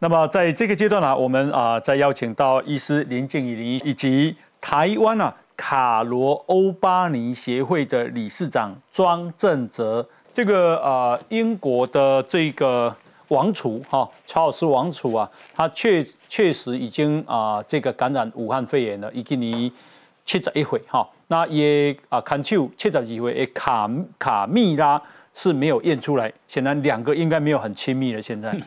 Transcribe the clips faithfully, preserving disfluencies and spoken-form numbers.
那么在这个阶段呢、啊，我们啊再邀请到医师林静怡林医以及台湾啊卡罗欧巴尼协会的理事长庄正泽，这个呃英国的这个王储哈查尔斯王储啊，他确确实已经啊、呃、这个感染武汉肺炎了，已经你七十一岁哈，那也啊看手七十二岁的卡卡蜜拉。是没有验出来，显然两个应该没有很亲密了。现在，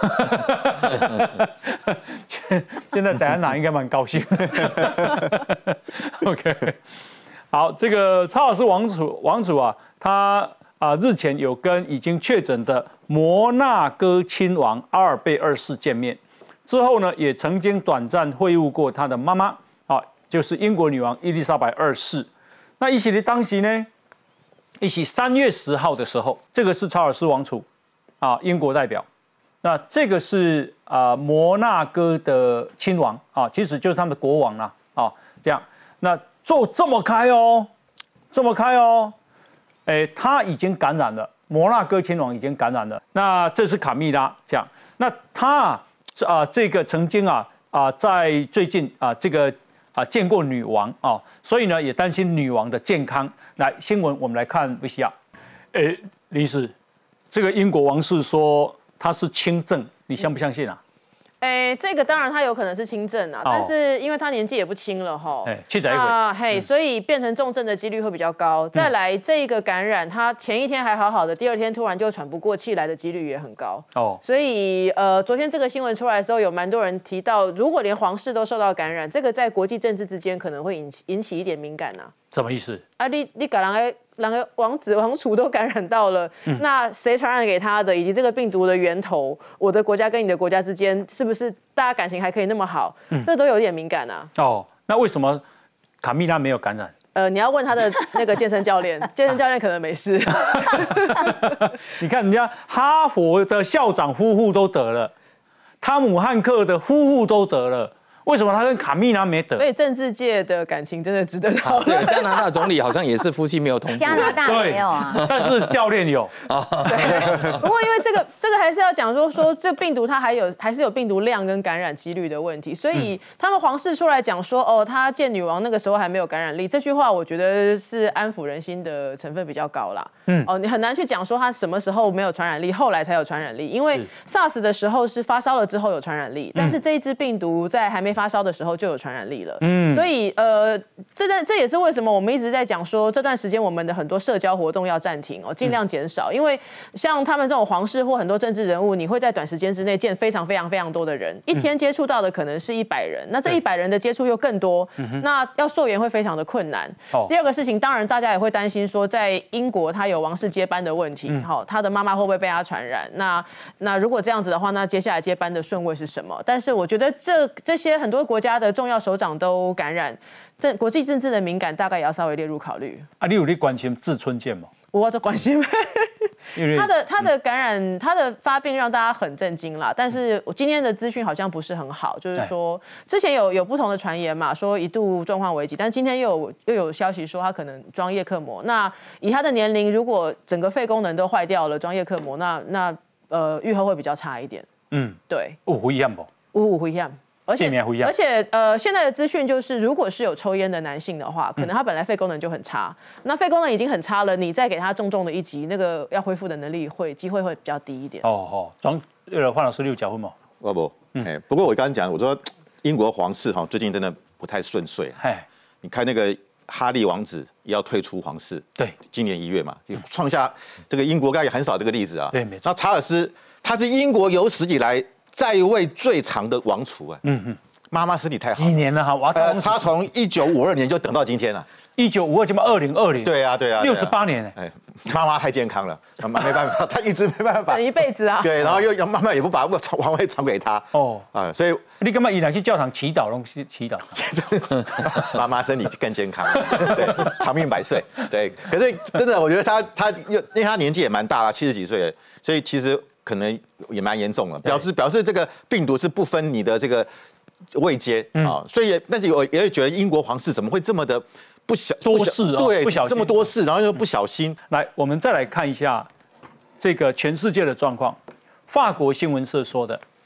现在戴安娜应该蛮高兴。OK， 好，这个查尔斯王储王储啊，他啊日前有跟已经确诊的摩纳哥亲王阿尔贝二世见面，之后呢，也曾经短暂会晤过他的妈妈啊，就是英国女王伊丽莎白二世。那一起的当时呢？一起三月十号的时候，这个是查尔斯王储，啊，英国代表。那这个是啊摩纳哥的亲王啊，其实就是他们的国王啦，啊，这样。那做这么开哦，这么开哦，哎，他已经感染了，摩纳哥亲王已经感染了。那这是卡蜜拉这样。那他啊，啊这个曾经啊啊在最近啊这个。啊，见过女王啊，所以呢也担心女王的健康。来，新闻我们来看 V C R。诶，李医师，这个英国王室说他是轻症，你相不相信啊？ 哎，这个当然他有可能是轻症啊，但是因为他年纪也不轻了哈， 哎，七载一回啊，嘿，所以变成重症的几率会比较高。再来，这个感染他前一天还好好的，第二天突然就喘不过气来的几率也很高哦。所以呃，昨天这个新闻出来的时候，有蛮多人提到，如果连皇室都受到感染，这个在国际政治之间可能会引起引起一点敏感呐。 什么意思？ 啊，你你搞人个人个王子王储都感染到了，嗯、那谁传染给他的，以及这个病毒的源头，我的国家跟你的国家之间是不是大家感情还可以那么好？嗯、这都有点敏感啊。 哦，那为什么卡蜜拉没有感染？ 呃，你要问他的那个健身教练，健身教练可能没事。 你看人家哈佛的校长夫妇都得了，汤姆汉克的夫妇都得了。为什么他跟卡蜜拉没得？ 所以政治界的感情真的值得讨论。 对，加拿大总理好像也是夫妻没有同步。 加拿大没有啊， 但是教练有。 对，不过因为这个这个还是要讲说说这病毒它还有还是有病毒量跟感染几率的问题，所以他们皇室出来讲说哦，他见女王那个时候还没有感染力，这句话我觉得是安抚人心的成分比较高啦。嗯，哦，你很难去讲说他什么时候没有传染力，后来才有传染力，因为 SARS 的时候是发烧了之后有传染力，但是这一支病毒在还没发烧的时候就有传染力了，嗯，所以呃，这段这也是为什么我们一直在讲说这段时间我们的很多社交活动要暂停哦，尽量减少，嗯、因为像他们这种皇室或很多政治人物，你会在短时间之内见非常非常非常多的人，一天接触到的可能是一百人，那这一百人的接触又更多，嗯、那要溯源会非常的困难。哦、第二个事情，当然大家也会担心说，在英国他有王室接班的问题，好、嗯，他的妈妈会不会被他传染？那那如果这样子的话，那接下来接班的顺位是什么？但是我觉得这这些很多国家的重要首长都感染，这国际政治的敏感大概也要稍微列入考虑。 啊，你有在关心志春健吗？ 我在关心。他的他的感染，他的发病让大家很震惊啦。但是我今天的资讯好像不是很好，就是说之前有有不同的传言嘛，说一度状况危急，但今天又有又有消息说他可能装叶克膜。那以他的年龄，如果整个肺功能都坏掉了，装叶克膜，那那呃愈后会比较差一点。嗯，对。 有危险不？ 有有危险。而且而且呃，现在的资讯就是，如果是有抽烟的男性的话，可能他本来肺功能就很差，嗯、那肺功能已经很差了，你再给他重重的一击，那个要恢复的能力会机会会比较低一点。 哦哦，庄呃，范老师你有讲过吗？ 我不，嗯，不过我刚刚讲，我说英国皇室哈最近真的不太顺遂。哎，你看那个哈利王子也要退出皇室，对，今年一月嘛，创下这个英国应该也很少这个例子啊。 对，没错。 那查尔斯他是英国有史以来在位最长的王储啊，嗯嗯，妈妈身体太好， 几年了哈，我呃，他从一九五二年就等到今天了， 一九五二就到二零二零， 对啊对啊， 六十八年哎，妈妈太健康了，妈没办法，他一直没办法， 等一辈子啊， 对，然后又妈妈也不把王位传给他，哦啊，所以你干嘛依然去教堂祈祷东西祈祷？ 妈妈身体更健康，对，长命百岁，对，可是真的，我觉得他他又因为他年纪也蛮大了，七十几岁了，所以其实。可能也蛮严重了，表示表示这个病毒是不分你的这个位阶啊、嗯，所以也但是我也会觉得英国皇室怎么会这么的不小多事哦， 对， 不小心这么多事，然后又不小心。 来，我们再来看一下这个全世界的状况。法国新闻社说的，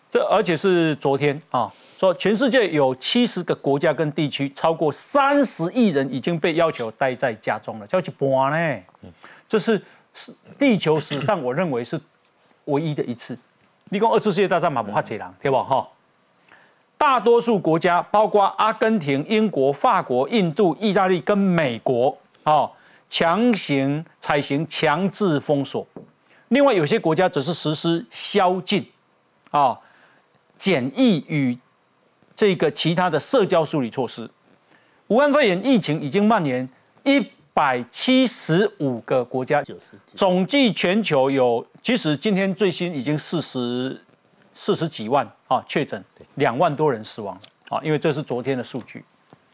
这而且是昨天啊，说全世界有七十个国家跟地区，超过三十亿人已经被要求待在家中了，叫一半呢。这是地球史上我认为是唯一的一次。你讲二次世界大战嘛，不怕这人，对吧？哈，大多数国家，包括阿根廷、英国、法国、印度、意大利跟美国，啊，强行采行强制封锁。另外有些国家则是实施宵禁，啊，检疫与这个其他的社交疏离措施。武汉肺炎疫情已经蔓延一百七十五个国家，总计全球有，其实今天最新已经四十四十几万啊确诊，两万多人死亡了啊，因为这是昨天的数据。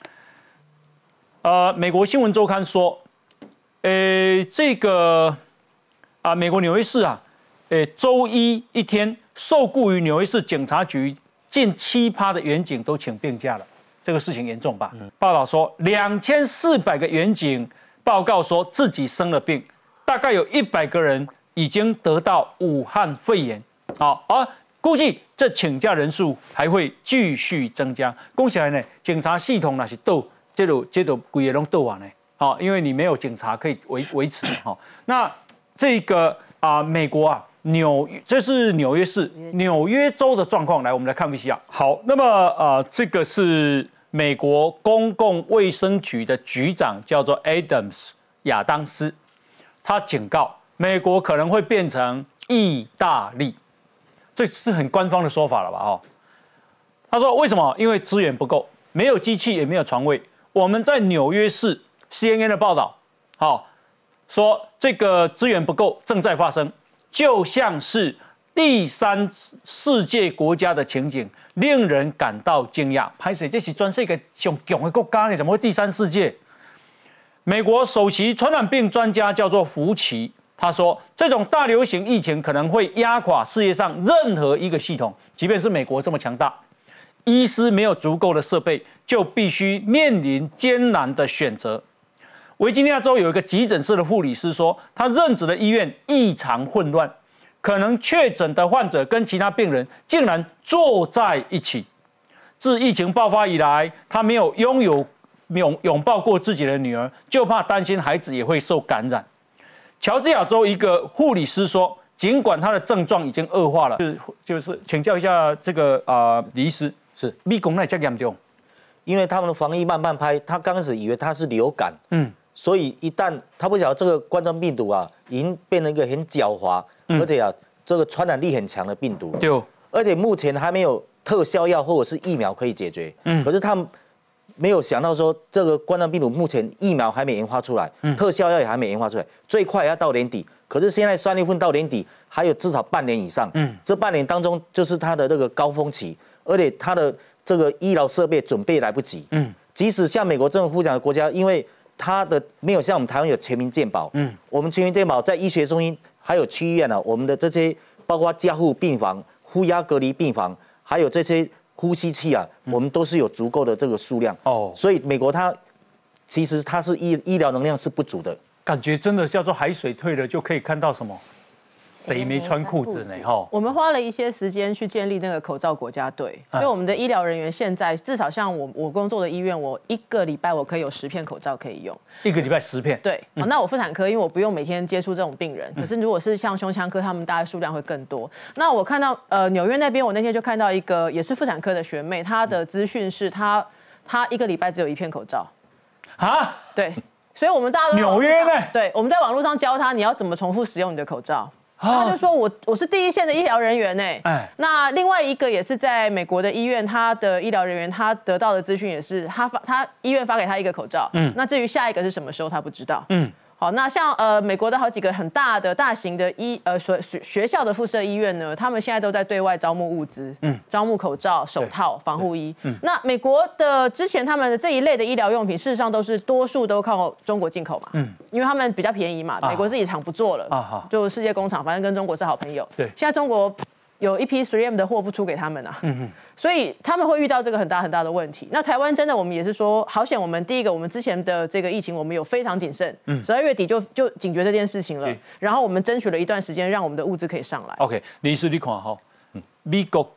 呃，美国新闻周刊说，呃，这个啊，美国纽约市啊，呃，周一一天受雇于纽约市警察局近七趴的员警都请病假了，这个事情严重吧？嗯、报道说，两千四百个员警报告说自己生了病，大概有一百个人已经得到武汉肺炎。好，而估计这请假人数还会继续增加。恭喜来呢，警察系统那是斗，这都这都鬼也拢斗完呢。好，因为你没有警察可以维维持哈。那这个啊、呃，美国啊，纽这是纽约市纽约州的状况，来我们来看一下。好，那么啊、呃，这个是美国公共卫生局的局长叫做 Adams 亚当斯，他警告美国可能会变成意大利，这是很官方的说法了吧？哦，他说为什么？因为资源不够，没有机器也没有床位。我们在纽约市 C N N 的报道，好、哦、说这个资源不够正在发生，就像是第三世界国家的情景，令人感到惊讶。拍摄这是全世界上强的国家呢，怎么会第三世界？美国首席传染病专家叫做福奇，他说，这种大流行疫情可能会压垮世界上任何一个系统，即便是美国这么强大，医师没有足够的设备，就必须面临艰难的选择。维吉尼亚州有一个急诊室的护理师说，他任职的医院异常混乱。可能确诊的患者跟其他病人竟然坐在一起。自疫情爆发以来，他没有拥有拥拥抱过自己的女儿，就怕担心孩子也会受感染。乔治亚州一个护理师说，尽管他的症状已经恶化了，就是就是请教一下这个啊、呃、李医师， 是美国那这严重？ 因为他们的防疫慢慢拍，他刚开始以为他是流感， 嗯， 所以一旦他不晓得这个冠状病毒啊，已经变成一个很狡猾。而且啊，这个传染力很强的病毒， 对， 而且目前还没有特效药或者是疫苗可以解决。嗯，可是他们没有想到说，这个冠状病毒目前疫苗还没研发出来，嗯、特效药也还没研发出来，最快也要到年底。可是现在三月份到年底还有至少半年以上，嗯，这半年当中就是它的这个高峰期，而且它的这个医疗设备准备来不及。嗯，即使像美国这种富强的国家，因为它的没有像我们台湾有全民健保，嗯，我们全民健保在医学中心。还有区医院呢、啊，我们的这些包括加护病房、负压隔离病房，还有这些呼吸器啊，嗯、我们都是有足够的这个数量。哦，所以美国它其实它是医医疗能量是不足的， 感觉真的叫做海水退了就可以看到什么？谁没穿裤子呢？哈， 我们花了一些时间去建立那个口罩国家队，所以我们的医疗人员现在至少像我我工作的医院，我一个礼拜我可以有十片口罩可以用。 一个礼拜十片？ 对，嗯、那我妇产科，因为我不用每天接触这种病人，可是如果是像胸腔科，他们大概数量会更多。那我看到呃纽约那边，我那天就看到一个也是妇产科的学妹，她的资讯是她她一个礼拜只有一片口罩。 啊？ 对，所以我们大家都纽约呢？ 对，我们在网络上教她你要怎么重复使用你的口罩。他就说我我是第一线的医疗人员呢，哎，那另外一个也是在美国的医院，他的医疗人员他得到的资讯也是他发他医院发给他一个口罩，嗯，那至于下一个是什么时候他不知道，嗯。好，那像呃美国的好几个很大的大型的医呃学学校的附设医院呢，他们现在都在对外招募物资，嗯，招募口罩、手套、防护衣。嗯，那美国的之前他们的这一类的医疗用品，事实上都是多数都靠中国进口嘛，嗯，因为他们比较便宜嘛，美国自己厂不做了，啊就世界工厂，反正跟中国是好朋友。对，现在中国有一批 三 M 的货不出给他们啊，嗯嗯，所以他们会遇到这个很大很大的问题。那台湾真的，我们也是说，好险，我们第一个，我们之前的这个疫情，我们有非常谨慎，嗯，十二月底就就警觉这件事情了，然后我们争取了一段时间，让我们的物资可以上来。 OK， 李医师，你看哈，美国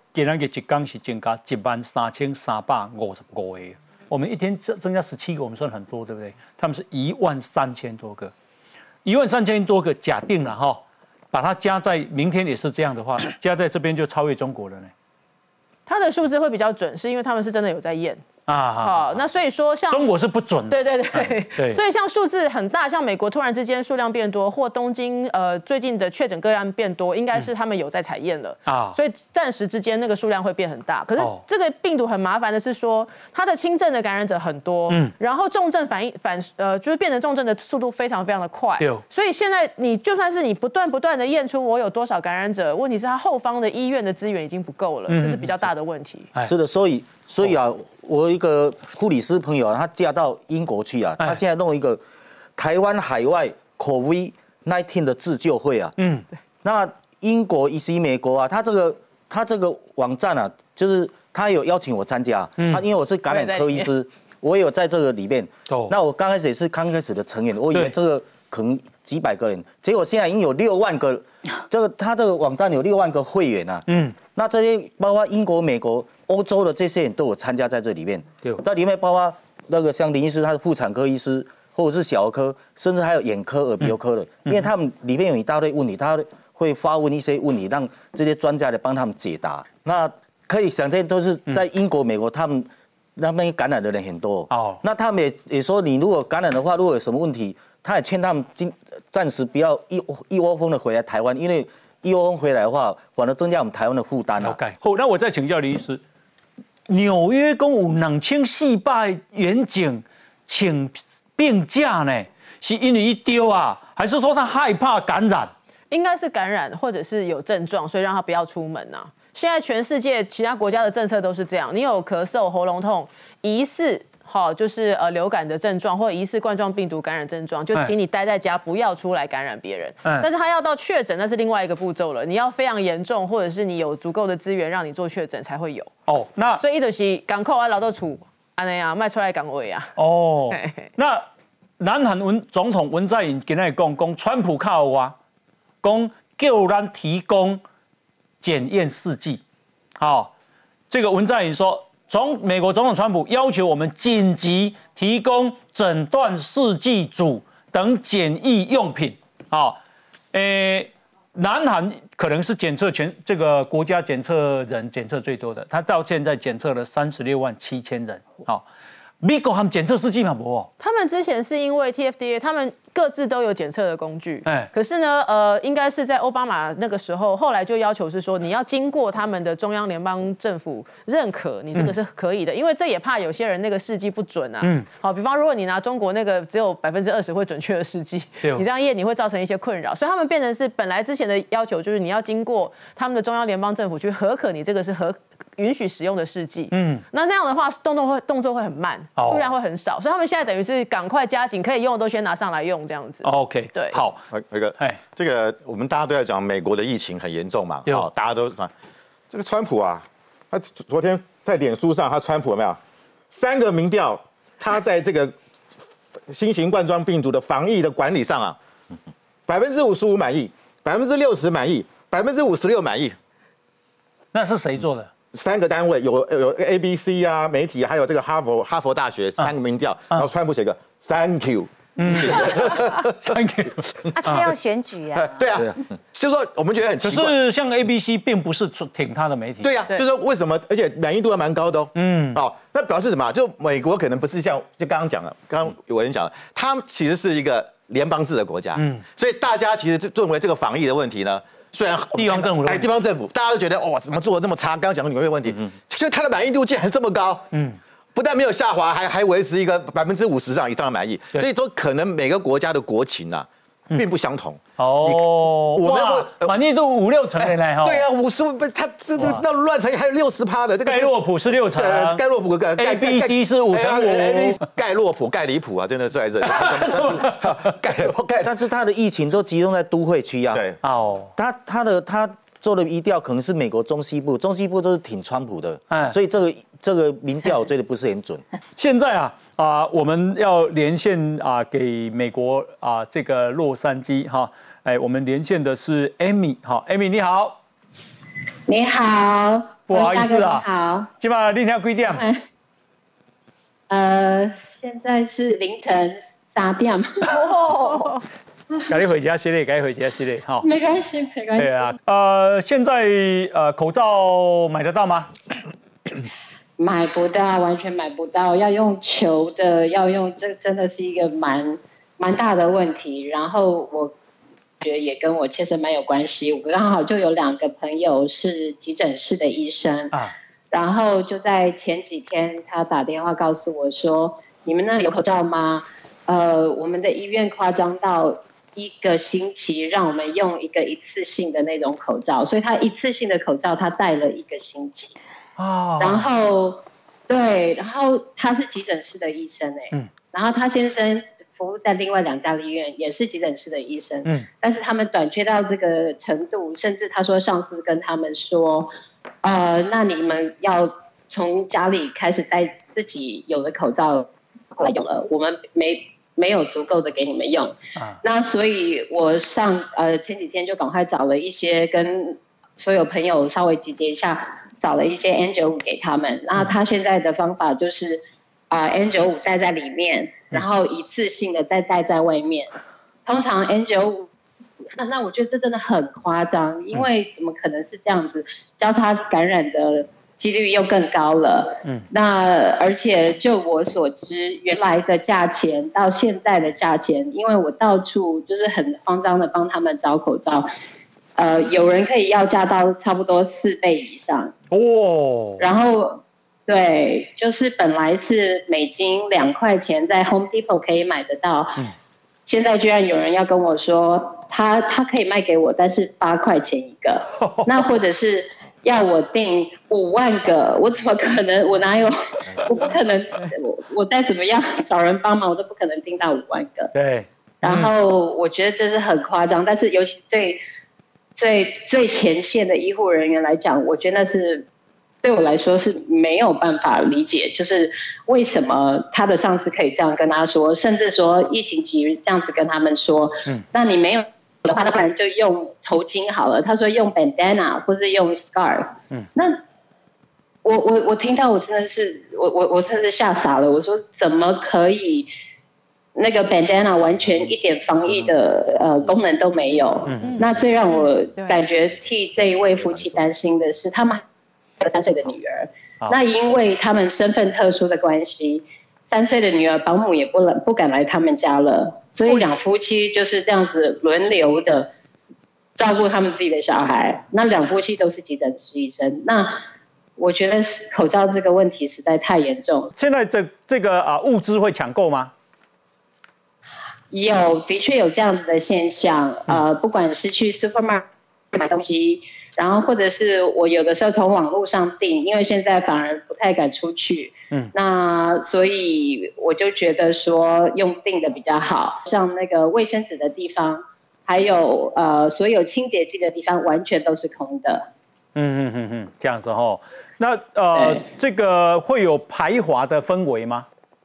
今日一天是增加一万三千三百五十五个，我们一天增增加十七个，我们算很多，对不对？他们是一万三千多个，一万三千多个，假定了哈，把它加在明天也是这样的话，加在这边就超越中国了呢。 它的数字会比较准，是因为他们是真的有在验。啊，好，那所以说像中国是不准的， 对对对，对，所以像数字很大，像美国突然之间数量变多，或东京呃最近的确诊个案变多，应该是他们有在采验了啊，所以暂时之间那个数量会变很大。可是这个病毒很麻烦的是说，它的轻症的感染者很多，嗯，然后重症反应反呃就是变成重症的速度非常非常的快，所以现在你就算是你不断不断的验出我有多少感染者，问题是它后方的医院的资源已经不够了，这是比较大的问题。 是的，所以所以啊。我一个护理师朋友啊，他嫁到英国去啊，他现在弄一个台湾海外 COVID 十九 的自救会啊。嗯，那英国以及美国啊，他这个他这个网站啊，就是他有邀请我参加，嗯，他因为我是感染科医师，我也有在这个里面。哦，那我刚开始也是刚开始的成员，我以为这个可能几百个人，结果现在已经有六万个，这个他这个网站有六万个会员啊。嗯，那这些包括英国、美国。欧洲的这些人都有参加在这里面，在里面包括那个像林医师，他是妇产科医师，或者是小儿科，甚至还有眼科、耳鼻喉科的，因为他们里面有一大堆问题，他会发问一些问题，让这些专家来帮他们解答。那可以想见，都是在英国、美国，他们那边感染的人很多。哦，那他们也也说，你如果感染的话，如果有什么问题，他也劝他们今暂时不要一一窝蜂的回来台湾，因为一窝蜂回来的话，反而增加我们台湾的负担啊。 OK， 好，那我再请教林医师。纽约公有两千四百远景请病假呢，是因为一丢啊，还是说他害怕感染？ 应该是感染，或者是有症状，所以让他不要出门啊。现在全世界其他国家的政策都是这样，你有咳嗽、喉咙痛，疑似好就是呃流感的症状，或者疑似冠状病毒感染症状，就请你待在家，不要出来感染别人。嗯、但是他要到确诊，那是另外一个步骤了。你要非常严重，或者是你有足够的资源让你做确诊才会有。哦，那所以一就是港口啊、劳动处安那样卖出来岗位啊。 哦，那南韩文总统文在寅今日讲讲，川普靠我，讲叫咱提供检验试剂。好、哦，这个文在寅说。从美国总统川普要求我们紧急提供诊断试剂组等检疫用品，好，诶，南韩可能是检测全这个国家检测人检测最多的，他到现在检测了三十六万七千人，好，美国他们检测试剂嘛不？ 他们之前是因为 T F D A 他们。各自都有检测的工具，哎，可是呢，呃，应该是在奥巴马那个时候，后来就要求是说，你要经过他们的中央联邦政府认可，你这个是可以的，嗯、因为这也怕有些人那个试剂不准啊。嗯，好，比方如果你拿中国那个只有百分之二十会准确的试剂，你这样验你会造成一些困扰，所以他们变成是本来之前的要求就是你要经过他们的中央联邦政府去核可你这个是合允许使用的试剂。嗯，那那样的话动作会动作会很慢，数量会很少，所以他们现在等于是赶快加紧，可以用的都先拿上来用。这样子 ，OK， 对， 好， 那个，哎，这个我们大家都在讲美国的疫情很严重嘛，好，大家都啊，这个川普啊，他昨天在脸书上，他川普有没有三个民调，他在这个新型冠状病毒的防疫的管理上啊，百分之五十五满意，百分之六十满意，百分之五十六满意， 那是谁做的？ 三个单位有有 A B C 啊，媒体还有这个哈佛哈佛大学三个民调，然后川普写个 Thank you。嗯，谢谢。 Thank you。 他却要选举啊。 对啊，就是说我们觉得很奇怪。 可是像 A B C 并不是挺他的媒体。 对呀、啊，就是说为什么？而且满意度还蛮高的哦。嗯。好、哦，那表示什么？就美国可能不是像就刚刚讲了，刚刚有人讲了，他们其实是一个联邦制的国家。嗯。所以大家其实认为这个防疫的问题呢，虽然地方政府哎， 地方政府大家都觉得哦，怎么做的这么差？刚刚讲的纽约问题，嗯，所以它的满意度竟然这么高。嗯。不但没有下滑，还还维持一个百分之五十上以上的满意，所以说可能每个国家的国情啊，并不相同。 哦，我们满意度五六成的呢，哈。 对啊，五十不，它这个那乱成还有六十趴的，这个盖洛普是六成， 盖洛普盖 A B C 是五成五， 盖洛普盖离谱啊，真的在这里。盖盖， 但是它的疫情都集中在都会区啊。 对， 哦，它它的它做的民调可能是美国中西部，中西部都是挺川普的，所以这个。这个民调我觉得不是很准。 现在啊啊、呃，我们要连线啊、呃，给美国啊、呃、这个洛杉矶哈，哎，我们连线的是 Amy 哈 ，Amy 你好， 你好， 不好意思啊。 好， 今晚你听几点？ 呃，现在是凌晨三点。哦， 赶紧回家洗脸，赶紧回家洗脸哈。 没关系，没关系。 对啊，呃，现在呃口罩买得到吗？ 买不到，完全买不到，要用球的，要用这真的是一个蛮蛮大的问题。然后我觉得也跟我切身蛮有关系，我刚好就有两个朋友是急诊室的医生啊。然后就在前几天，他打电话告诉我说：“你们那里有口罩吗？呃，我们的医院夸张到一个星期让我们用一个一次性的那种口罩，所以他一次性的口罩他戴了一个星期。哦，然后对，然后他是急诊室的医生哎，嗯，然后他先生服务在另外两家医院，也是急诊室的医生，嗯，但是他们短缺到这个程度，甚至他说上司跟他们说。”呃，那你们要从家里开始带自己有的口罩过来用了，我们没没有足够的给你们用。啊、那所以我上呃前几天就赶快找了一些跟所有朋友稍微集结一下，找了一些 N 九十五 给他们。那他现在的方法就是啊、呃、N 九十五 戴在里面，然后一次性的再戴在外面。通常 N 九十五那那我觉得这真的很夸张，因为怎么可能是这样子？交叉感染的几率又更高了。嗯，那而且就我所知，原来的价钱到现在的价钱，因为我到处就是很慌张的帮他们找口罩，呃，有人可以要价到差不多四倍以上哦。然后对，就是本来是美金两块钱在 Home Depot 可以买得到。嗯，现在居然有人要跟我说，他他可以卖给我，但是八块钱一个，那或者是要我订五万个，我怎么可能？我哪有？我不可能，我我再怎么样找人帮忙，我都不可能订到五万个。 对。 然后我觉得这是很夸张，但是尤其对最最前线的医护人员来讲，我觉得那是。对我来说是没有办法理解，就是为什么他的上司可以这样跟他说，甚至说疫情局这样子跟他们说，嗯，那你没有的话，那不然就用头巾好了。他说用 bandana 或是用 scarf，嗯，那我我我听到我真的是我我我真的是吓傻了，我说怎么可以那个 bandana 完全一点防疫的呃功能都没有？嗯，那最让我感觉替这一位夫妻担心的是他们。三岁的女儿，那因为他们身份特殊的关系，三岁的女儿保姆也不能不敢来他们家了，所以两夫妻就是这样子轮流的照顾他们自己的小孩。那两夫妻都是急诊室医生，那我觉得口罩这个问题实在太严重。 现在这这个啊物资会抢购吗？ 有，的确有这样子的现象。呃，不管是去 supermarket 买东西。然后或者是我有的时候从网络上订，因为现在反而不太敢出去，嗯，那所以我就觉得说用订的比较好，像那个卫生纸的地方，还有呃所有清洁剂的地方，完全都是空的。 嗯嗯嗯嗯，这样子哦。那呃这个会有排华的氛围吗？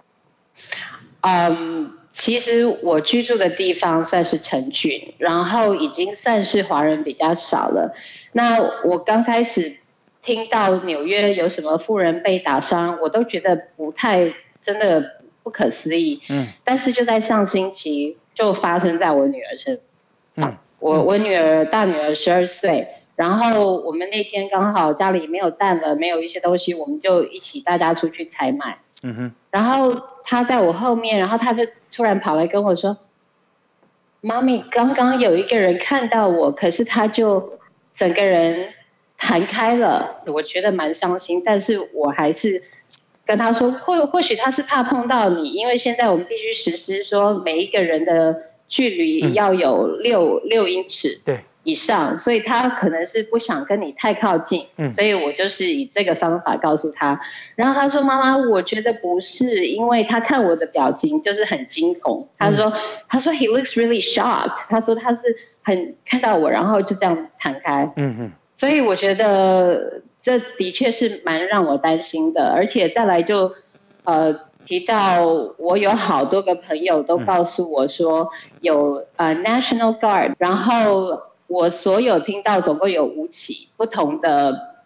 嗯。其实我居住的地方算是城郡，然后已经算是华人比较少了。那我刚开始听到纽约有什么富人被打伤，我都觉得不太真的不可思议。嗯，但是就在上星期就发生在我女儿身上。嗯、我我女儿大女儿十二岁，然后我们那天刚好家里没有蛋了，没有一些东西，我们就一起大家出去采买。嗯哼，然后她在我后面，然后她就突然跑来跟我说：“妈咪，刚刚有一个人看到我，可是他就整个人弹开了。”我觉得蛮伤心，但是我还是跟他说，或或许他是怕碰到你，因为现在我们必须实施说每一个人的距离要有六、嗯、六英尺。对。以上，所以他可能是不想跟你太靠近，嗯，所以我就是以这个方法告诉他。然后他说：“妈妈，我觉得不是，因为他看我的表情就是很惊恐。他说，嗯、他说 he looks really shocked。他说他是很看到我，然后就这样弹开。嗯嗯。所以我觉得这的确是蛮让我担心的，而且再来就呃提到我有好多个朋友都告诉我说有呃 National Guard， 然后。我所有听到总共有五起不同的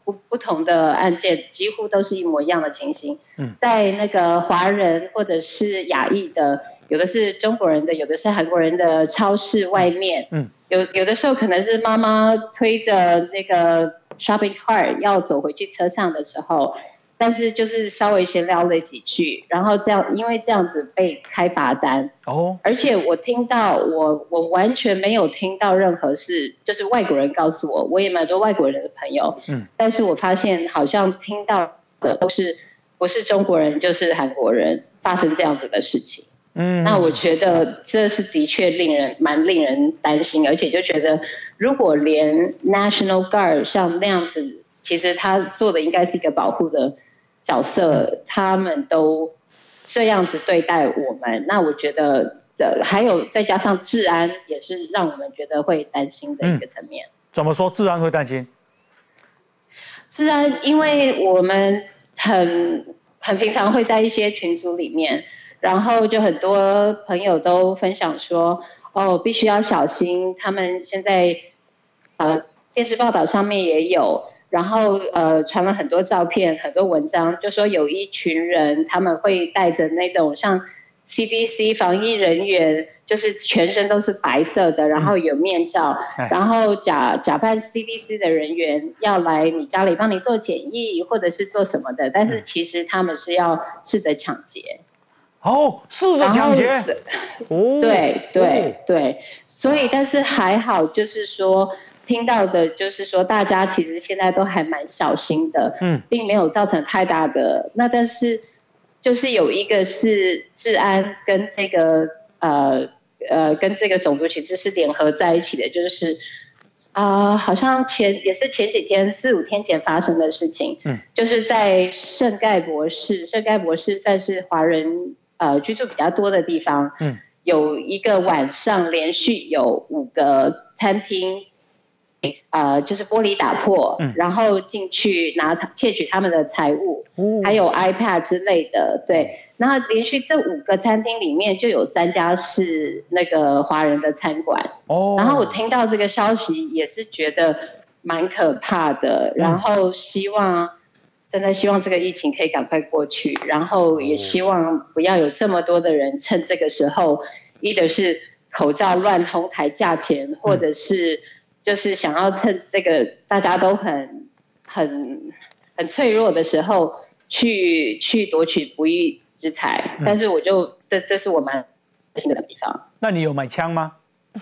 不不同的案件，几乎都是一模一样的情形。嗯，在那个华人或者是亚裔的，有的是中国人的，有的是韩国人的超市外面，嗯，有有的时候可能是妈妈推着那个 shopping cart 要走回去车上的时候。但是就是稍微闲聊了几句，然后这样，因为这样子被开罚单哦，而且我听到我我完全没有听到任何是就是外国人告诉我，我也蛮多外国人的朋友，嗯，但是我发现好像听到的都是不是中国人就是韩国人发生这样子的事情，嗯，那我觉得这是的确令人蛮令人担心，而且就觉得如果连 National Guard 像那样子，其实他做的应该是一个保护的角色，他们都这样子对待我们，那我觉得呃还有再加上治安也是让我们觉得会担心的一个层面。 嗯、怎么说治安会担心？ 治安，因为我们很很平常会在一些群组里面，然后就很多朋友都分享说，哦，必须要小心，他们现在呃电视报道上面也有。然后呃传了很多照片很多文章，就说有一群人他们会带着那种像 C D C 防疫人员，就是全身都是白色的，然后有面罩，嗯、然后假假扮 C D C 的人员要来你家里帮你做检疫或者是做什么的，但是其实他们是要试着抢劫。 哦，试着抢劫。 哦，对对对，所以但是还好，就是说。听到的就是说，大家其实现在都还蛮小心的，嗯，并没有造成太大的。那但是，就是有一个是治安跟这个呃呃跟这个种族其实是联合在一起的，就是啊、呃，好像前也是前几天四五天前发生的事情，嗯，就是在圣盖博士，圣盖博士算是华人呃居住比较多的地方，嗯，有一个晚上连续有五个餐厅。呃，就是玻璃打破，嗯、然后进去拿窃取他们的财物，哦、还有 iPad 之类的。对，那连续这五个餐厅里面就有三家是那个华人的餐馆。哦，然后我听到这个消息也是觉得蛮可怕的，然后希望真的希望这个疫情可以赶快过去，然后也希望不要有这么多的人趁这个时候，一的是口罩乱哄抬价钱，或者是。嗯就是想要趁这个大家都很很很脆弱的时候去去夺取不义之财，嗯、但是我就这这是我蛮担心的地方。 那你有买枪吗？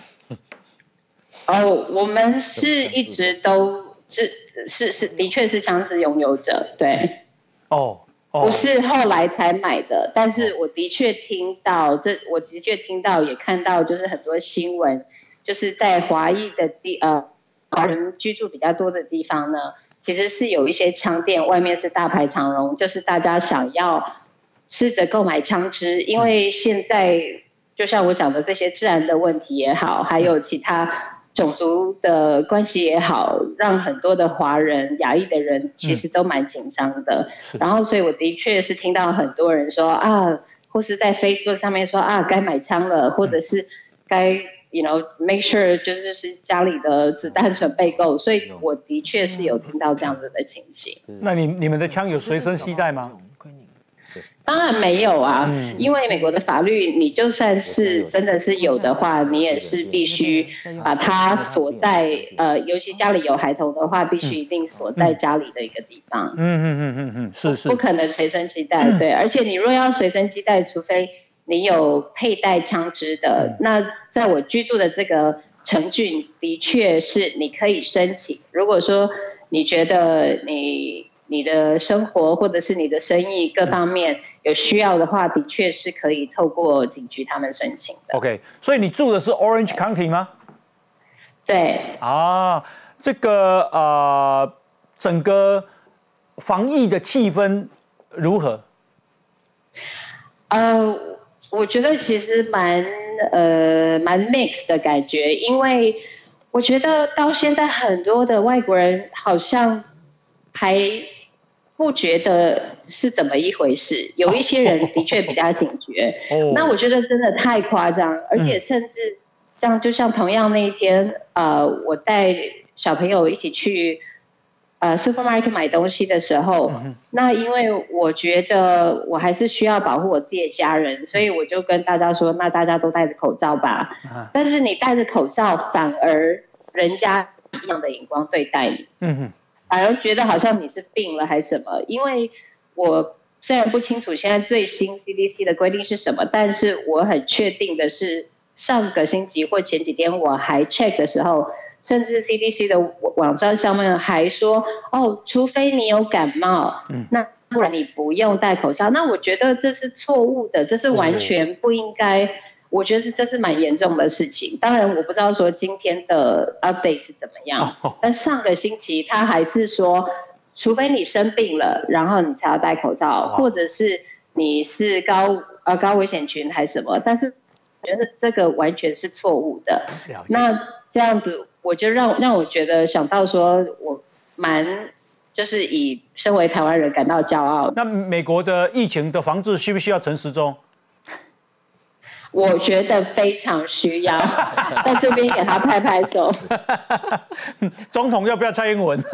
哦，我们是一直都是是是的确是枪支拥有者，对。哦。哦不是后来才买的，但是我的确听到这，我的确听到也看到，就是很多新闻。就是在华裔的地呃华人居住比较多的地方呢，其实是有一些枪店，外面是大排长龙，就是大家想要试着购买枪支，因为现在就像我讲的这些治安的问题也好，还有其他种族的关系也好，让很多的华人、亚裔的人其实都蛮紧张的。嗯、然后，所以我的确是听到很多人说啊，或是在 Facebook 上面说啊，该买枪了，或者是该。You know, make sure 就是是家里的子弹准备够，所以我的确是有听到这样子的情形。 那你你们的枪有随身携带吗？ 当然没有啊，嗯、因为美国的法律，你就算是真的是有的话，你也是必须把它锁在呃，尤其家里有孩童的话，必须一定锁在家里的一个地方。嗯嗯嗯嗯嗯，是是，不可能随身携带。对，而且你若要随身携带，除非你有佩戴枪支的，那在我居住的这个城郡，的确是你可以申请。如果说你觉得你你的生活或者是你的生意各方面有需要的话，的确是可以透过警局他们申请的。 OK， 所以你住的是 Orange County 吗？ 对。 啊，这个呃，整个防疫的气氛如何？ 呃。我觉得其实蛮呃蛮 mix 的感觉，因为我觉得到现在很多的外国人好像还不觉得是怎么一回事，有一些人的确比较警觉。哦、那我觉得真的太夸张，而且甚至像就像同样那一天，呃，我带小朋友一起去呃 supermarket 买东西的时候，嗯、那因为我觉得我还是需要保护我自己的家人，所以我就跟大家说，那大家都戴着口罩吧。嗯、但是你戴着口罩，反而人家一样的眼光对待你，嗯哼，反而觉得好像你是病了还是什么。因为我虽然不清楚现在最新 C D C 的规定是什么，但是我很确定的是，上个星期或前几天我还 check 的时候。甚至 C D C 的网站上面还说，哦，除非你有感冒，嗯、那不然你不用戴口罩。那我觉得这是错误的，这是完全不应该。嗯、我觉得这是蛮严重的事情。当然，我不知道说今天的 update 是怎么样，哦、但上个星期他还是说，除非你生病了，然后你才要戴口罩，或者是你是高呃高危险群还是什么。但是我觉得这个完全是错误的。那这样子。我就让让我觉得想到说，我蛮就是以身为台湾人感到骄傲。 那美国的疫情的防治需不需要陈时中？ 我觉得非常需要，在这边给他拍拍手。 总统要不要蔡英文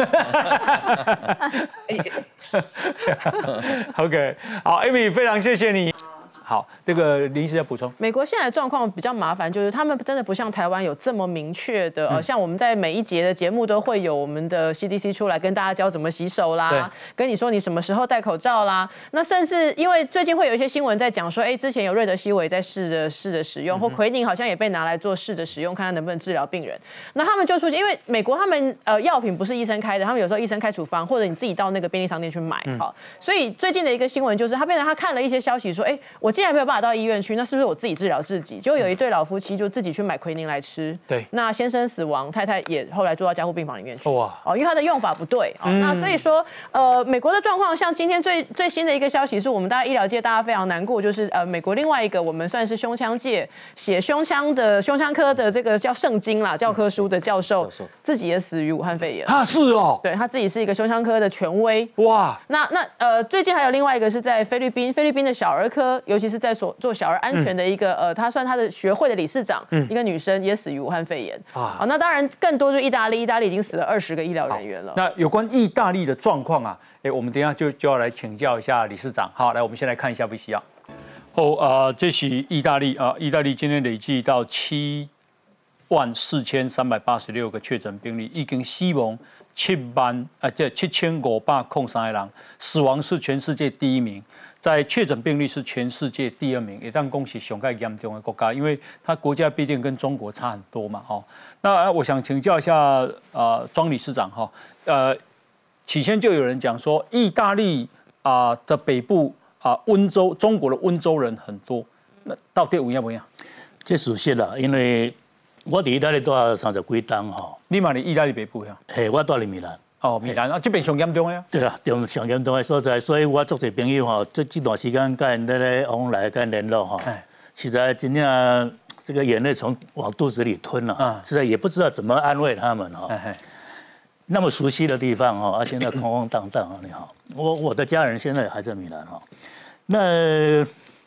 ？OK， 好 ，Amy， 非常谢谢你。好，这个林医师要补充。 美国现在的状况比较麻烦，就是他们真的不像台湾有这么明确的，呃，像我们在每一节的节目都会有我们的 C D C 出来跟大家教怎么洗手啦，跟你说你什么时候戴口罩啦。那甚至因为最近会有一些新闻在讲说，哎，之前有瑞德西韦在试着试着使用，或奎宁好像也被拿来做试着使用，看看能不能治疗病人。那他们就出现，因为美国他们呃药品不是医生开的，他们有时候医生开处方，或者你自己到那个便利商店去买，好，所以最近的一个新闻就是，他变成他看了一些消息说，哎，我既然没有办法到医院去，那是不是我自己治疗自己？就有一对老夫妻就自己去买奎宁来吃。 对， 那先生死亡，太太也后来住到加护病房里面去。哇，哦，因为他的用法不对。哦，嗯、那所以说，呃，美国的状况，像今天最最新的一个消息是我们大家医疗界大家非常难过，就是呃，美国另外一个我们算是胸腔界写胸腔的胸腔科的这个叫圣经啦教科书的教授，嗯、自己也死于武汉肺炎。 他是哦， 对他自己是一个胸腔科的权威。 哇， 那那呃，最近还有另外一个是在菲律宾，菲律宾的小儿科，尤其是在所做小儿安全的一个、嗯、呃，他算他的学会的理事长，嗯、一个女生也死于武汉肺炎啊。好，那当然更多就是意大利，意大利已经死了二十个医疗人员了。 那有关意大利的状况啊，哎，我们等一下就就要来请教一下理事长。好，来，我们先来看一下 V C R。哦，呃，这是意大利啊、呃，意大利今天累计到七万四千三百八十六个确诊病例，已经死亡七万啊，这七千五百空三个人，死亡是全世界第一名。在确诊病例是全世界第二名，也当恭喜上盖严重的国家，因为它国家毕竟跟中国差很多嘛，哦。那我想请教一下，呃，庄理事长哈，呃，起先就有人讲说，意大利啊、呃、的北部啊、呃、温州，中国的温州人很多，那到底有影不影？ 这属实啦，因为我伫意大利住三十几冬吼。 你嘛伫意大利北部呀？ 嘿，我住伫米兰。 哦，米兰啊，这边上严重的啊。 对啊，上上严重的所在，所以我足侪朋友吼，这这段时间跟人咧往来跟联络吼，实在真正这个眼泪从往肚子里吞了，啊，实在也不知道怎么安慰他们哈。那么熟悉的地方哈，而现在空空荡荡啊，你好，我我的家人现在还在米兰哈。那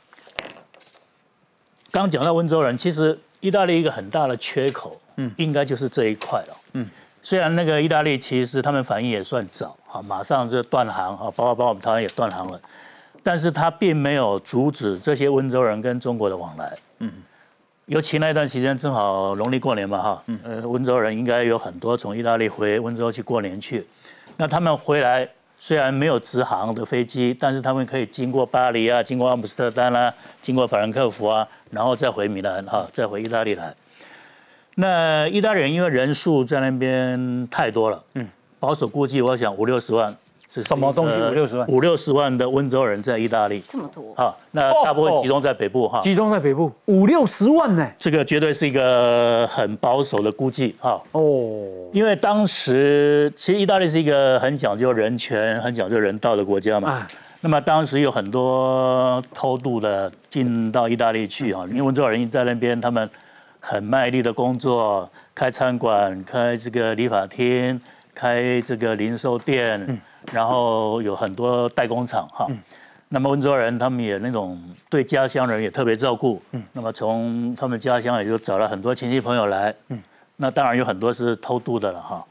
刚讲到温州人，其实意大利一个很大的缺口，嗯，应该就是这一块了，嗯。虽然那个意大利其实他们反应也算早，啊，马上就断航，啊，包括包括我们台湾也断航了，但是它并没有阻止这些温州人跟中国的往来，嗯，尤其那段时间正好农历过年嘛，哈，呃，温州人应该有很多从意大利回温州去过年去，那他们回来虽然没有直航的飞机，但是他们可以经过巴黎啊，经过阿姆斯特丹啊，经过法兰克福啊，然后再回米兰，哈，再回意大利来。那意大利人因为人数在那边太多了，嗯，保守估计我想五六十万， 是什么东西？五六十万？ 五六十万的温州人在意大利， 这么多？ 好，那大部分集中在北部哈， 集中在北部，五六十万呢？ 这个绝对是一个很保守的估计哈。哦，因为当时其实意大利是一个很讲究人权、很讲究人道的国家嘛。啊，那么当时有很多偷渡的进到意大利去哈，因为温州人在那边他们很卖力的工作，开餐馆、开这个理发厅、开这个零售店，嗯、然后有很多代工厂哈。嗯、那么温州人他们也那种对家乡人也特别照顾，嗯、那么从他们家乡也就找了很多亲戚朋友来，嗯、那当然有很多是偷渡的了哈。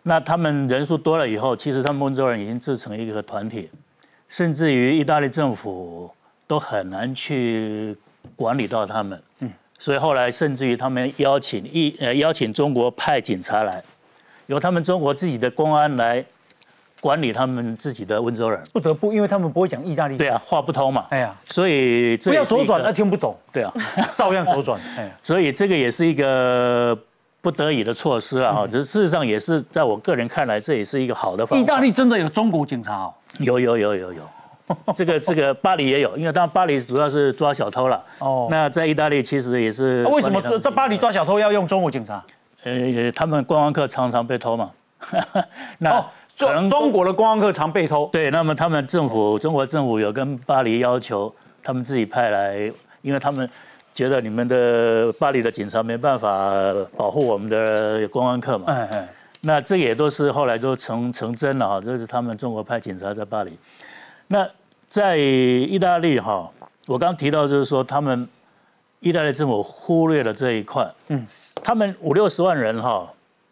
那他们人数多了以后，其实他们温州人已经自成一个团体，甚至于意大利政府都很难去管理到他们。嗯，所以后来甚至于他们邀请一呃邀请中国派警察来，由他们中国自己的公安来管理他们自己的温州人。 不得不，因为他们不会讲意大利。 对啊，话不通嘛。 哎呀， 所以这不要左转，他听不懂。 对啊， 照样左转。哎， 所以这个也是一个不得已的措施啊，哈，只是事实上也是在我个人看来，这也是一个好的方法。 意大利真的有中国警察哦？ 有有有有有，这个这个巴黎也有，因为当然巴黎主要是抓小偷了。哦，那在意大利其实也是。 为什么在巴黎抓小偷要用中国警察？ 呃，他们观光客常常被偷嘛。 那可能中国的观光客常被偷。 对，那么他们政府中国政府有跟巴黎要求，他们自己派来，因为他们。觉得你们的巴黎的警察没办法保护我们的观光客嘛？哎哎，那这也都是后来都成成真了哈，这是他们中国派警察在巴黎。那在意大利哈，我刚提到就是说，他们意大利政府忽略了这一块。嗯，他们五六十万人哈，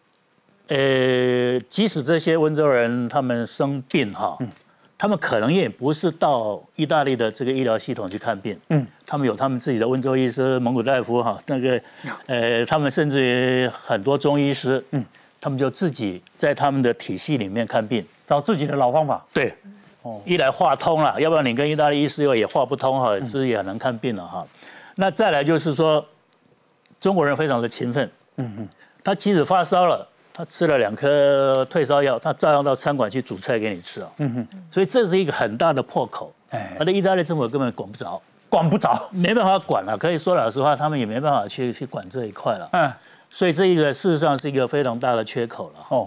呃，即使这些温州人他们生病哈。嗯，他们可能也不是到意大利的这个医疗系统去看病，嗯，他们有他们自己的温州医师、蒙古大夫哈，那个，呃，他们甚至于很多中医师，嗯，他们就自己在他们的体系里面看病， 找自己的老方法。 对，哦，一来话通了，要不然你跟意大利医师又也话不通哈，是也很难看病了哈。那再来就是说，中国人非常的勤奋，嗯嗯，他即使发烧了。他吃了两颗退烧药，他照样到餐馆去煮菜给你吃啊。嗯哼，所以这是一个很大的破口。哎，而且意大利政府根本管不着， 管不着， 没办法管了。可以说老实话，他们也没办法去去管这一块了。嗯，所以这一个事实上是一个非常大的缺口了。哦，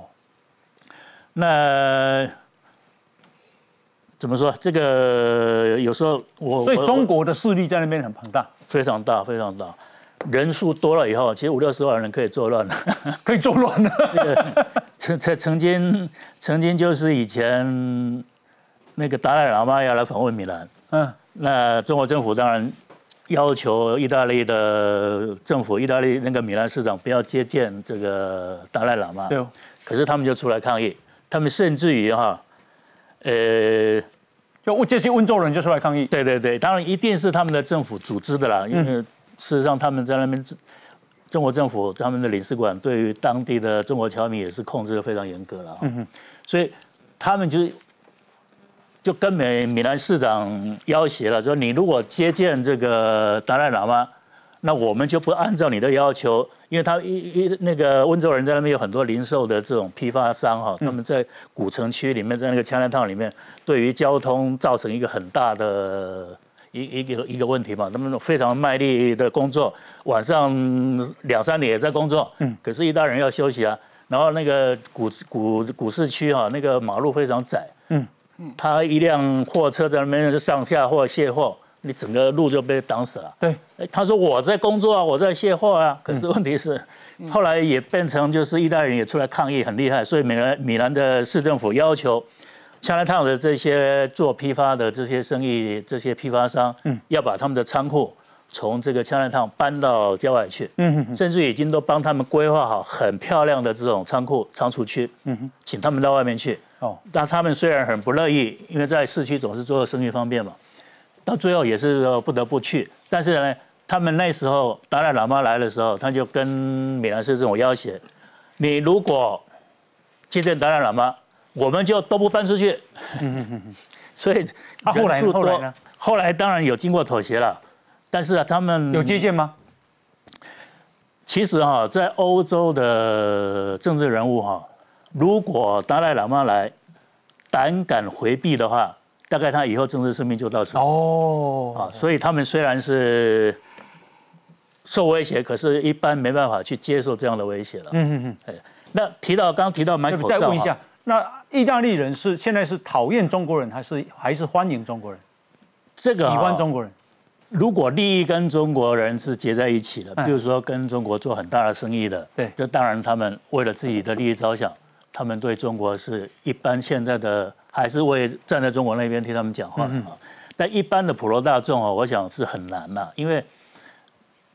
那怎么说？这个有时候我所以中国的势力在那边很庞大， 非常大，非常大。人数多了以后，其实五六十万人可以作乱了， 可以作乱了。 这个曾曾曾经曾经就是以前那个达赖喇嘛要来访问米兰，嗯，那中国政府当然要求意大利的政府，意大利那个米兰市长不要接见这个达赖喇嘛，对，可是他们就出来抗议，他们甚至于哈，呃。 就这些温州人就出来抗议， 对对对，当然一定是他们的政府组织的啦，因为事实上他们在那边，中国政府他们的领事馆对于当地的中国侨民也是控制的非常严格了，嗯、所以他们就是就跟美米兰市长要挟了，说你如果接见这个达赖喇嘛，那我们就不按照你的要求。因为他一一那个温州人在那边有很多零售的这种批发商哈，他们在古城区里面，在那个Chinatown里面，对于交通造成一个很大的一一个一个问题嘛。他们非常卖力的工作，晚上两三点也在工作，嗯，可是意大利人要休息啊。然后那个古古古市区哈，那个马路非常窄，嗯，他一辆货车在那边就上下货卸货。你整个路就被挡死了。 对， 他说我在工作啊，我在卸货啊。可是问题是，嗯、后来也变成就是意大利人也出来抗议，很厉害。所以米兰米兰的市政府要求Chinatown的这些做批发的这些生意、这些批发商，嗯，要把他们的仓库从这个Chinatown搬到郊外去，嗯哼，甚至已经都帮他们规划好很漂亮的这种仓库仓储区，嗯哼，请他们到外面去。哦，但他们虽然很不乐意，因为在市区总是做生意方便嘛。到最后也是不得不去，但是呢，他们那时候达赖喇嘛来的时候，他就跟米兰市政府要挟，你如果接见达赖喇嘛，我们就都不搬出去。所以他后来后来呢？ 后来当然有经过妥协了，但是啊，他们有接见吗？ 其实哈、啊，在欧洲的政治人物哈、啊，如果达赖喇嘛来，胆敢回避的话。大概他以后政治生命就到此哦啊，所以他们虽然是受威胁，可是一般没办法去接受这样的威胁了。嗯嗯嗯。那提到刚提到买口罩， 再问一下，那意大利人是现在是讨厌中国人，还是还是欢迎中国人？ 这个、啊、 喜欢中国人。 如果利益跟中国人是结在一起的，比如说跟中国做很大的生意的，对，这当然他们为了自己的利益着想，他们对中国是一般现在的。还是会站在中国那边替他们讲话的啊，但一般的普罗大众啊，我想是很难呐，因为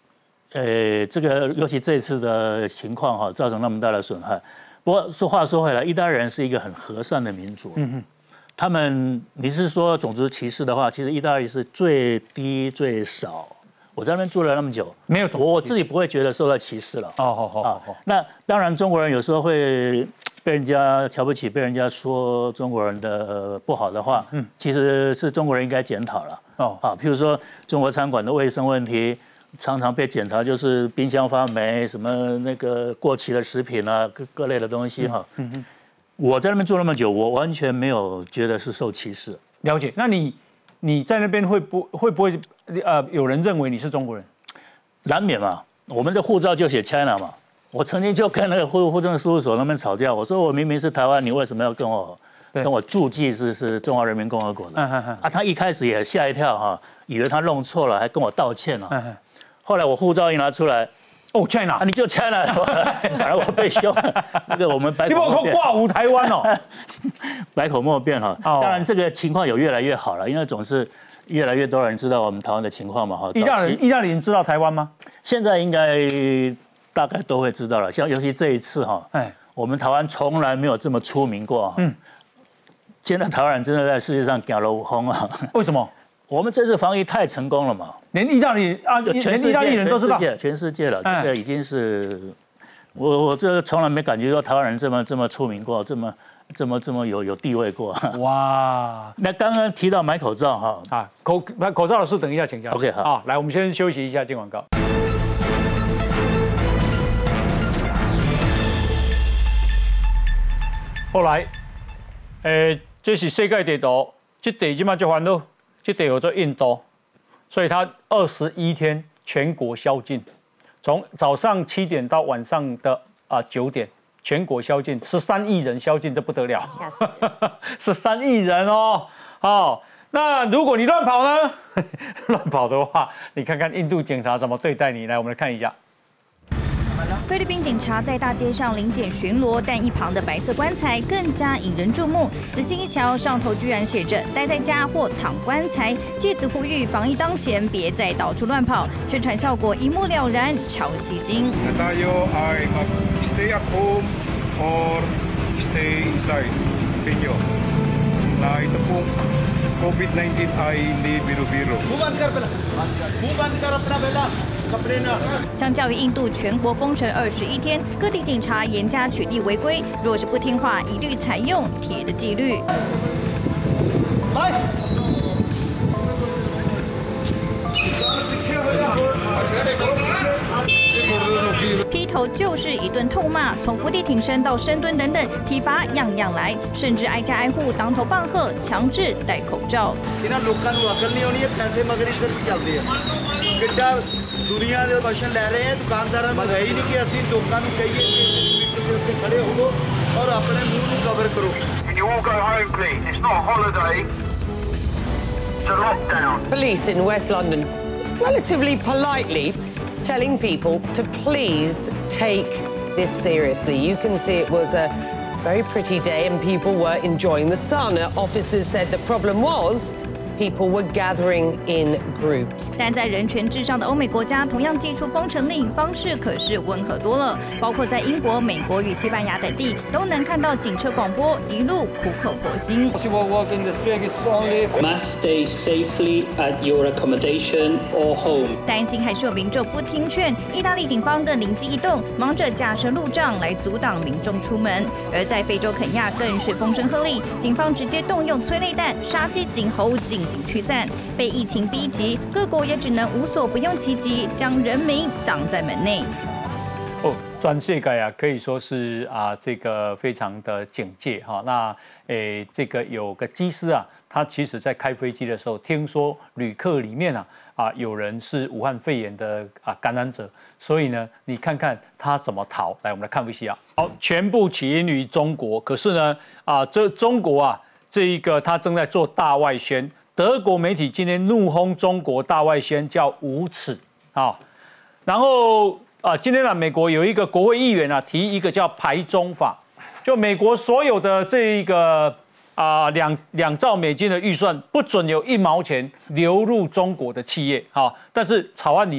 呃，这个尤其这一次的情况哈，造成那么大的损害。不过说话说回来，意大利人是一个很和善的民族。嗯哼，他们你是说种族歧视的话，其实意大利是最低最少。我在那边住了那么久， 没有我我自己不会觉得受到歧视了。 哦，好好好好。 那当然，中国人有时候会被人家瞧不起，被人家说中国人的不好的话，嗯，其实是中国人应该检讨了。哦，啊，譬如说中国餐馆的卫生问题。常常被检查，就是冰箱发霉，什么那个过期的食品啊，各各类的东西哈。嗯嗯。我在那边住那么久，我完全没有觉得是受歧视。 了解。那你你在那边会不会不会呃有人认为你是中国人？ 难免嘛，我们的护照就写 China 嘛。我曾经就跟那个户户政事务所那边吵架，我说我明明是台湾，你为什么要跟我跟我注记是是中华人民共和国的？嗯嗯啊，他一开始也吓一跳哈，以为他弄错了，还跟我道歉了。嗯后来我护照一拿出来， 哦 ，China，、啊、 你就 China， 反而我被凶。这个我们百口莫辩。 你不挂无台湾哦， 百口莫辩哈。当然这个情况有越来越好了，因为总是越来越多人知道我们台湾的情况嘛哈。 意大利意大利人知道台湾吗？ 现在应该大概都会知道了。像尤其这一次哈，哎，我们台湾从来没有这么出名过。嗯，现在台湾人真的在世界上走了风啊。 为什么？ 我们这次防疫太成功了嘛， 连意大利啊，连意大利人都知道， 全世界了，这个已经是，我我这从来没感觉到台湾人这么这么出名过，这么这么这么有有地位过。哇， 那刚刚提到买口罩哈， 啊口口罩的事等一下请教。 OK 好， 啊，来我们先休息一下，进广告。后来，诶，这是世界地图。这地即马就烦恼，这地有做印度，所以它二十一天全国宵禁，从早上七点到晚上的啊九点，全国宵禁，十三亿人宵禁，这不得了，十三亿人哦，哦，那如果你乱跑呢？乱跑的话，你看看印度警察怎么对待你，来，我们来看一下。 菲律宾警察在大街上临检巡逻，但一旁的白色棺材更加引人注目。仔细一瞧，上头居然写着“待在家或躺棺材”，借此呼吁防疫当前别再到处乱跑，宣传效果一目了然，超吸睛。 Tayo ay mag-stay at home or stay inside. Inyo. Na ito pong COVID nineteen ay hindi biro-biro. Bumand ka pala. Bumand ka pala. 相较于印度全国封城二十一天，各地警察严加取缔违规，若是不听话，一律采用铁的纪律。来。劈头就是一顿痛骂，从伏地挺身到深蹲等等，体罚样样来，甚至挨家挨户当头棒喝，强制戴口罩。 दुनिया ਦੇ क्वेश्चन ले रहे हैं दुकानदारों ਨੂੰ ਹੈ ਹੀ ਨਹੀਂ ਕਿ ਅਸੀਂ ਲੋਕਾਂ ਨੂੰ ਕਹੀਏ ਕਿ ਖੜੇ ਹੋਵੋ ਔਰ ਆਪਣੇ ਮੂੰਹ ਨੂੰ ਕਵਰ ਕਰੋ Can you all go home please? It's not a holiday. It's a lockdown. Police in West London relatively politely telling people to please take this seriously. You can see it was a very pretty day and people were enjoying the sun. Officers said the problem was people were gathering in groups. 但在人权至上的欧美国家，同样祭出封城令，方式可是温和多了。包括在英国、美国与西班牙等地，都能看到警车广播，一路苦口婆心。 Must stay safely at your accommodation or home. 担心还是有民众不听劝，意大利警方更灵机一动，忙着架设路障来阻挡民众出门。而在非洲肯亚更是风声鹤唳，警方直接动用催泪弹、杀鸡儆猴进行驱散。被疫情逼急，各国也只能无所不用其极，将人民挡在门内。 哦，全世界啊，可以说是啊，这个非常的警戒哈。那诶，这个有个机师啊，他其实在开飞机的时候，听说旅客里面啊啊有人是武汉肺炎的啊感染者，所以呢，你看看他怎么逃。来，我们来看 V C R。好，全部起因于中国，可是呢啊，这中国啊，这一个他正在做大外宣。德国媒体今天怒轰中国大外宣叫无耻啊，然后啊，今天呢，美国有一个国会议员啊提一个叫排中法，就美国所有的这一个啊两两兆美金的预算不准有一毛钱流入中国的企业啊，但是草案里面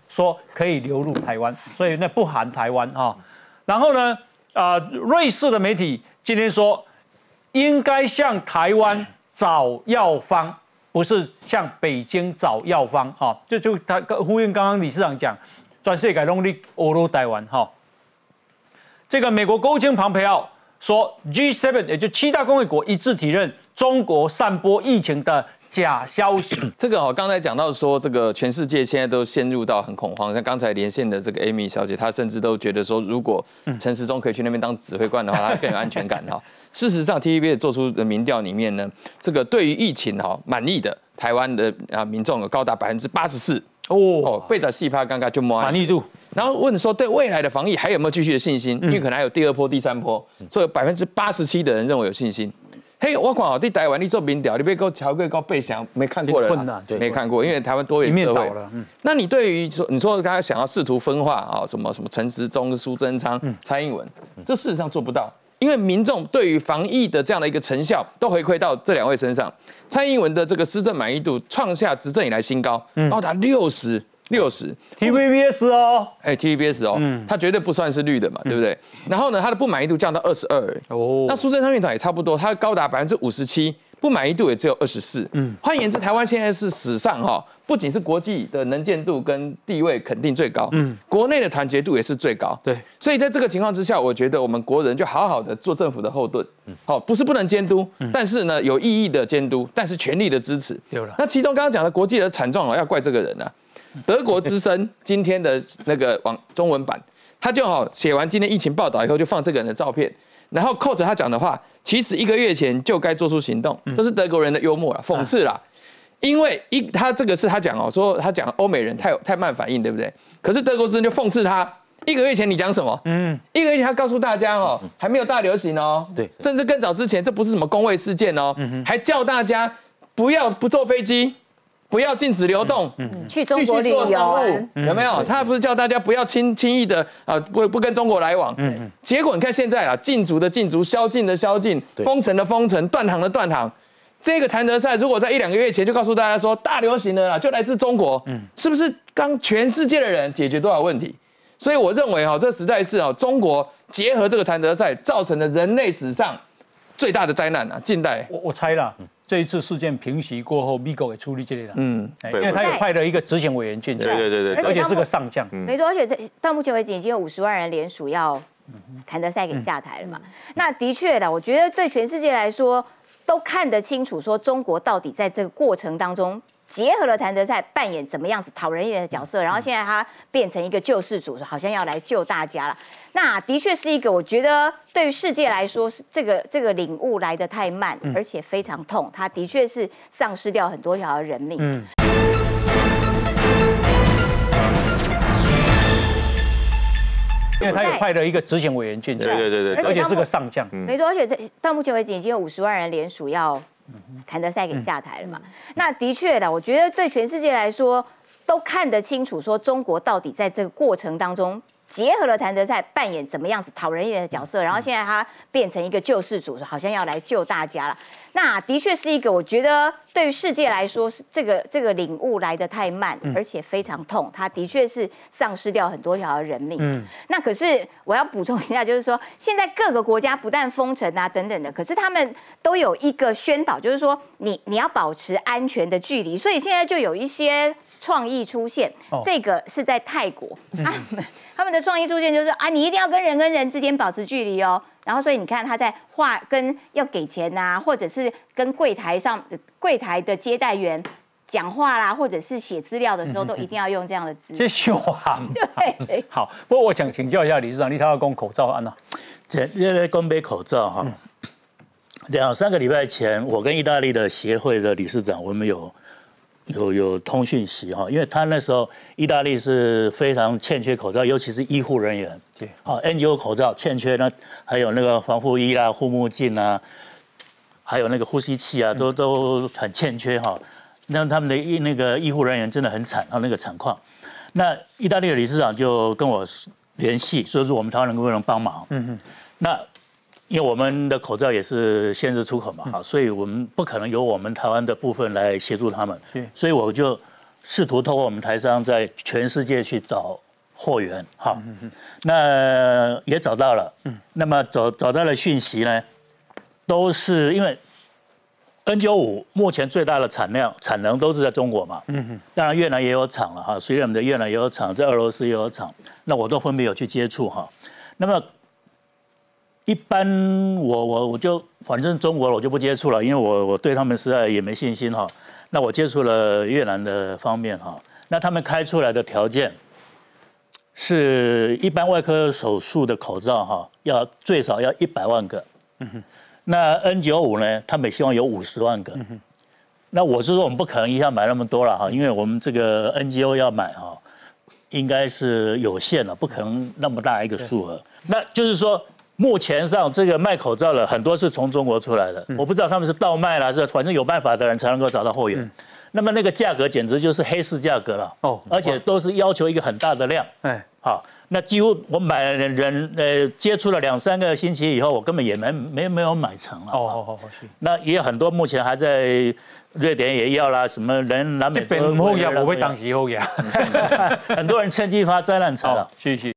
说可以流入台湾，所以那不含台湾哈。然后呢，啊、呃，瑞士的媒体今天说，应该向台湾找药方，不是向北京找药方哈。就就他呼应刚刚理事长讲，全世界拢你欧陆台湾哈。这个美国国务卿庞培奥说 ，G 七 也就七大工业国一致体认中国散播疫情的假消息。 这个哦，刚才讲到说，这个全世界现在都陷入到很恐慌。像刚才连线的这个 Amy 小姐，她甚至都觉得说，如果陈时中可以去那边当指挥官的话，她更有安全感哈。事实上 ，T V B 也做出的民调里面呢，这个对于疫情哈满意的台湾的啊民众有高达百分之八十四哦，被找细趴刚刚就满意度。 然后问说，对未来的防疫还有没有继续的信心？因为可能还有第二波、第三波，所以百分之八十七的人认为有信心。嘿，我看哦，在台湾你做民调，你别给我调过高背想没看过了，没看过，因为台湾多元社会。嗯、那你对于说，你说刚才想要试图分化啊，什么什么陈时中、苏贞昌、嗯、蔡英文，这事实上做不到，因为民众对于防疫的这样的一个成效都回馈到这两位身上。蔡英文的这个施政满意度创下执政以来新高，高达六十。六十 T V B S 哦， 哎 T V B S 哦，嗯，它绝对不算是绿的嘛，对不对？然后呢，它的不满意度降到二十二，哦，那苏贞昌院长也差不多，他高达百分之五十七，不满意度也只有二十四，嗯，换言之，台湾现在是史上哈，不仅是国际的能见度跟地位肯定最高，嗯，国内的团结度也是最高，对，所以在这个情况之下，我觉得我们国人就好好的做政府的后盾，好，不是不能监督，但是呢有意义的监督，但是全力的支持，有了。那其中刚刚讲的国际的惨状哦，要怪这个人啊。德国之声今天的那个网中文版，他就好写完今天疫情报道以后，就放这个人的照片，然后扣着他讲的话，其实一个月前就该做出行动，这是德国人的幽默啦，讽刺啦。因为一他这个是他讲哦，说他讲欧美人太太慢反应，对不对？可是德国之声就讽刺他，一个月前你讲什么？嗯，一个月前他告诉大家哦，还没有大流行哦，对，甚至更早之前，这不是什么公卫事件哦，还叫大家不要不坐飞机。不要禁止流动，嗯、 去中国旅游、啊， 有没有？他不是叫大家不要轻轻易的啊，不不跟中国来往。嗯、结果你看现在啊，禁足的禁足，宵禁的宵禁，封城的封城，断航的断航。这个谭德赛如果在一两个月前就告诉大家说大流行了啦，就来自中国，嗯、是不是刚全世界的人解决多少问题？所以我认为哈、哦，这实在是哦，中国结合这个谭德赛造成了人类史上最大的灾难啊！近代， 我我猜啦。这一次事件平息过后，美国也处理这类的，嗯，因为他也派了一个执行委员进去， 对对对对， 而且是个上将， 没错，而且到目前为止已经有五十万人联署要谭德赛给下台了嘛。那的确的，我觉得对全世界来说都看得清楚，说中国到底在这个过程当中结合了谭德赛扮演怎么样子讨人厌的角色，然后现在他变成一个救世主，好像要来救大家了。那的确是一个，我觉得对于世界来说，是这个这个领悟来得太慢，嗯、而且非常痛。他的确是丧失掉很多条人命。嗯， 因为他也派了一个执行委员进去， 对对对对， 而且是个上将， 嗯、没错。而且到目前为止已经有五十万人联署要谭德赛给下台了嘛。嗯、那的确的，我觉得对全世界来说都看得清楚，说中国到底在这个过程当中。结合了谭德赛扮演怎么样子讨人厌的角色，然后现在他变成一个救世主，好像要来救大家了。那的确是一个，我觉得对于世界来说，是这个这个领悟来得太慢，嗯、而且非常痛。他的确是丧失掉很多条人命。嗯，那可是我要补充一下，就是说现在各个国家不但封城啊等等的，可是他们都有一个宣导，就是说你你要保持安全的距离。所以现在就有一些创意出现，哦、这个是在泰国，嗯、他们他们的创意出现就是啊，你一定要跟人跟人之间保持距离哦。然后，所以你看他在画跟要给钱呐、啊，或者是跟柜台上柜台的接待员讲话啦，或者是写资料的时候，都一定要用这样的字。 这秀啊， 对。 好，不过我想请教一下理事长，你他要讲口罩案呢？ 这因为讲杯口罩哈，两三个礼拜前，我跟意大利的协会的理事长，我们有。有有通讯息哈，因为他那时候意大利是非常欠缺口罩，尤其是医护人员。对，好 N 九 口罩欠缺呢，还有那个防护衣啦、护目镜啊，还有那个呼吸器啊，都都很欠缺哈。那他们的医那个医护人员真的很惨啊，那个惨况。那意大利的理事长就跟我联系，说是我们台湾能不能帮忙。嗯哼，那。因为我们的口罩也是限制出口嘛，好，所以我们不可能由我们台湾的部分来协助他们，所以我就试图透过我们台商在全世界去找货源，好，那也找到了，那么找找到了讯息呢，都是因为 N 九十五目前最大的产量产能都是在中国嘛，当然越南也有厂了哈，虽然我们的越南也有厂，在俄罗斯也有厂，那我都分别有去接触哈，那么。 一般我我我就反正中国我就不接触了，因为我我对他们实在也没信心哈。那我接触了越南的方面哈，那他们开出来的条件是一般外科手术的口罩哈，要最少要一百万个。那 N 九十五呢，他们希望有五十万个。那我是说我们不可能一下买那么多了哈，因为我们这个 N G O 要买哈，应该是有限了，不可能那么大一个数额。那就是说。 目前上这个卖口罩的很多是从中国出来的，我不知道他们是倒卖啦，是反正有办法的人才能够找到货源。那么那个价格简直就是黑市价格了哦，而且都是要求一个很大的量。哎，好，那几乎我买的人呃接触了两三个星期以后，我根本也没没没有买成了。哦哦哦，那也有很多目前还在瑞典也要啦，什么人南美洲后呀，我会当时后呀， 很多人趁机发灾难财了。 谢谢。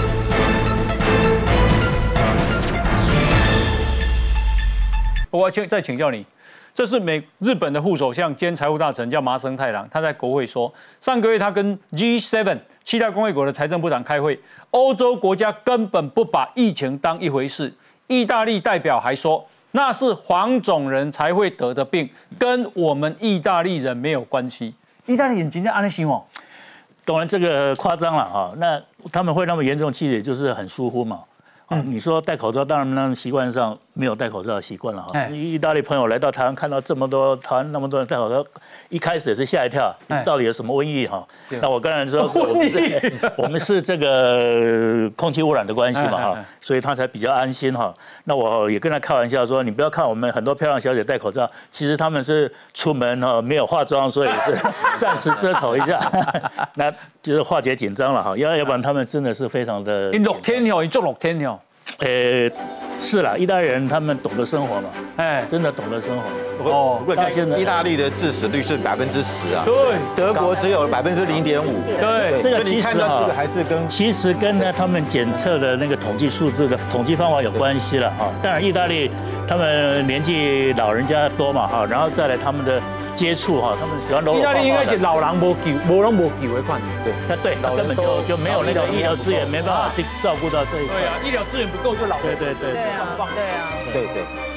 我请再请教你，这是美日本的副首相兼财务大臣叫麻生太郎，他在国会说，上个月他跟 G 七 七大工业国的财政部长开会，欧洲国家根本不把疫情当一回事。意大利代表还说，那是黄种人才会得的病，跟我们意大利人没有关系。意大利人今天安利心哦， 当然这个夸张了哈，那他们会那么严重，其实也就是很疏忽嘛。 啊，你说戴口罩，当然那习惯上没有戴口罩的习惯了哈。意大利朋友来到台湾，看到这么多台湾那么多人戴口罩，一开始也是吓一跳，到底有什么瘟疫哈？那我刚才说，我们是，我们是这个空气污染的关系嘛哈，所以他才比较安心哈。那我也跟他开玩笑说，你不要看我们很多漂亮小姐戴口罩，其实他们是出门哈没有化妆，所以是暂时遮头一下，那就是化解紧张了哈。要要不然他们真的是非常的。 你六天哦，你做六天哦。 呃，是啦，意大利人他们懂得生活嘛，哎，真的懂得生活。 哦，不过看意大利的致死率是百分之十啊， 对， 德国只有百分之零点五， 对，这个其实哈，这个还是跟其实跟呢他们检测的那个统计数字的统计方法有关系了哈。当然，意大利他们年纪老人家多嘛哈，然后再来他们的。 接触哈，他们喜欢柔柔。 意大利应该是老人无救，无人无救的款。 对，他对，他根本就就没有那个医疗资源，没办法去照顾到这一块。 对啊，医疗资源不够就老。 对对对。 对啊，对啊。 对对。